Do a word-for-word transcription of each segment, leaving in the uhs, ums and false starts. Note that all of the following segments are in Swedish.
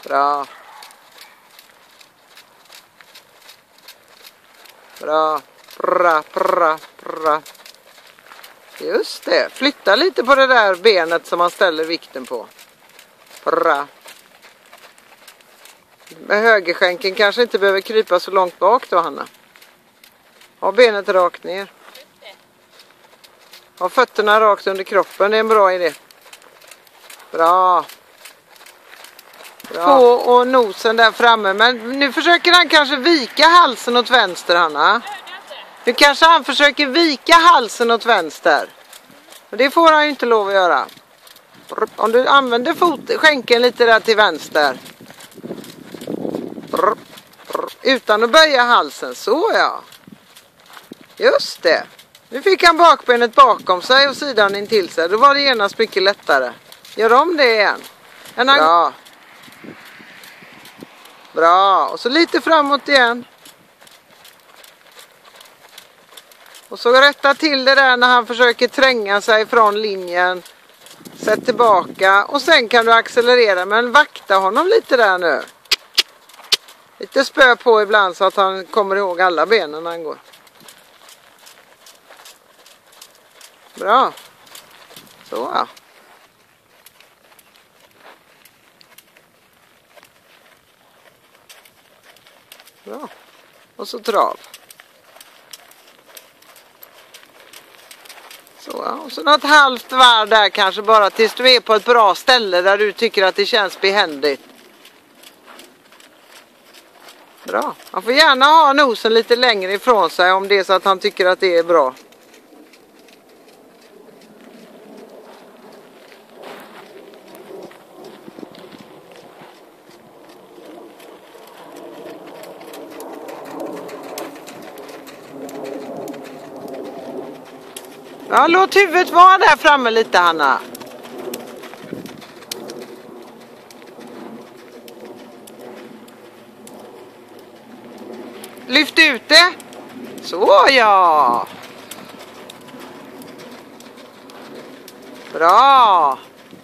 Bra. Bra. Bra, bra, bra. Just det. Flytta lite på det där benet som man ställer vikten på. Bra. Med högerskänken kanske inte behöver krypa så långt bak då, Hanna. Ha benet rakt ner. Ha fötterna rakt under kroppen, det är en bra idé. Bra. Bra. På och nosen där framme. Men nu försöker han kanske vika halsen åt vänster, Hanna. Nu kanske han försöker vika halsen åt vänster. Och det får han ju inte lov att göra. Om du använder fot, skänken lite där till vänster. Utan att böja halsen. Så ja. Just det. Nu fick han bakbenet bakom sig och sidan in till sig. Då var det genast mycket lättare. Gör om det igen. Bra. Bra. Och så lite framåt igen. Och så rätta till det där när han försöker tränga sig från linjen. Sätt tillbaka. Och sen kan du accelerera. Men vakta honom lite där nu. Lite spö på ibland så att han kommer ihåg alla benen när han går. Bra. Så ja. Bra. Och så trav. Så ja. Och så något halvt varv där kanske bara tills du är på ett bra ställe där du tycker att det känns behändigt. Bra. Han får gärna ha nosen lite längre ifrån sig om det är så att han tycker att det är bra. Ja, låt huvudet vara där framme lite, Hanna. Lyft ut det. Så ja. Bra.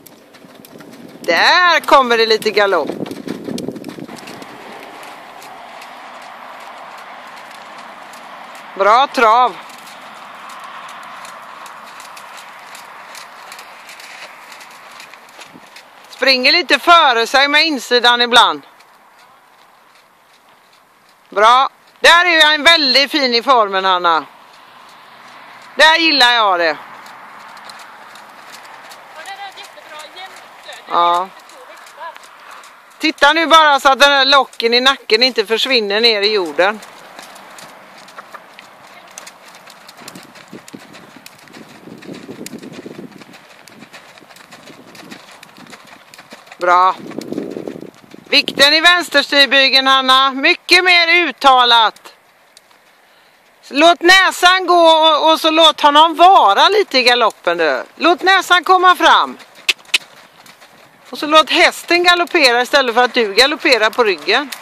Där kommer det lite galopp. Bra trav. Springer lite före sig med insidan ibland. Bra. Där är han väldigt fin i formen, Hanna. Där gillar jag det. Ja. Titta nu bara så att den här locken i nacken inte försvinner ner i jorden. Bra. Vikten i vänsterstyrbygeln, Hanna. Mycket mer uttalat. Låt näsan gå och, och så låt honom vara lite i galoppen nu. Låt näsan komma fram. Och så låt hästen galoppera istället för att du galopperar på ryggen.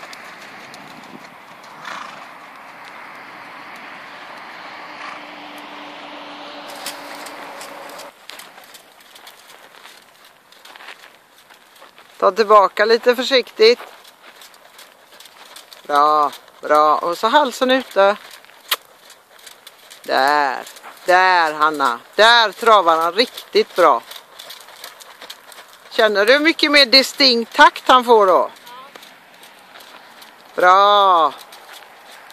Ta tillbaka lite försiktigt. Bra, bra. Och så halsen ute. Där, där Hanna. Där travar han riktigt bra. Känner du mycket mer distinkt takt han får då? Bra.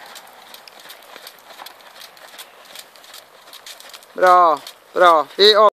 Bra, bra. Vi